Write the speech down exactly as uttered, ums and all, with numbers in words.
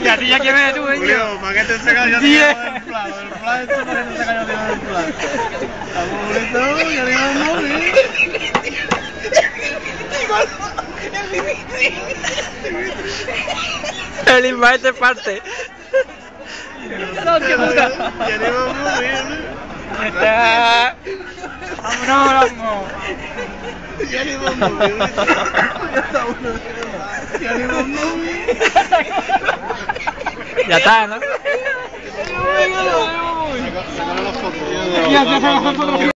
Ya, ya que ves tú, Julio, ¿para qué te saca yo diez. el plan? El plan esto para que te saca yo el plan. Está bonito, ya digo el móvil. El invite parte. No, qué puta. Ya digo el móvil. Está. Vámonos, vamos. Ya digo el móvil. Ya está uno. Ya digo el móvil. Ya está, ¿no? Sacaron las fotos. Ya, ya, ya, ya, ya.